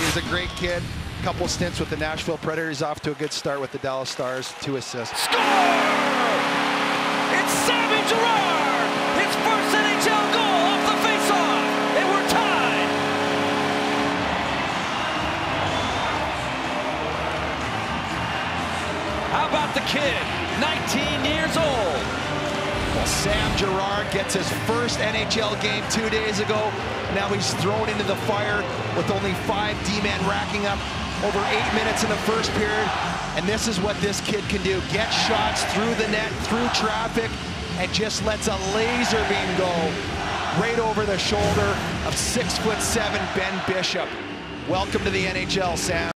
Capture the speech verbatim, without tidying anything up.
He's a great kid. Couple stints with the Nashville Predators, off to a good start with the Dallas Stars. Two assists. Score! It's Sammy Girard! His first N H L goal off the faceoff, and we're tied. How about the kid? nineteen years old. Well, Sam Girard gets his first N H L game two days ago. Now he's thrown into the fire with only five D-men racking up over eight minutes in the first period. And this is what this kid can do. Get shots through the net, through traffic, and just lets a laser beam go right over the shoulder of six foot seven Ben Bishop. Welcome to the N H L, Sam.